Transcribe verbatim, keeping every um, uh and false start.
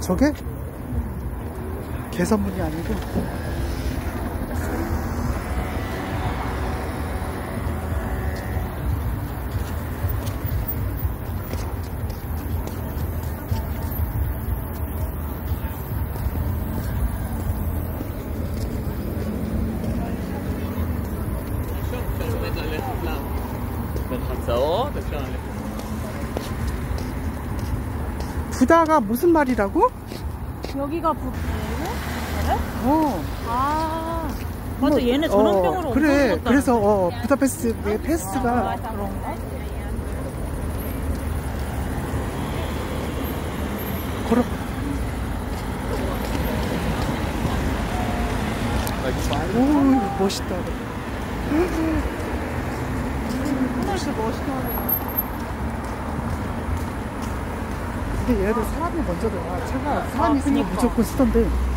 저게? 개선문이 아니고. 부다가 무슨 말이라고? 여기가 부... 그래? 어. 아 맞아. 뭐, 얘네 전원병으로 어, 그래. 엄청 그래서 어, 부다페스트의 페스트가 아, 그런가? 걸어. 오 멋있다. 하나씩 멋있다. 근데 얘네들 사람이 먼저 들어가. 차가 사람이 아, 있으면 그니까. 무조건 쓰던데.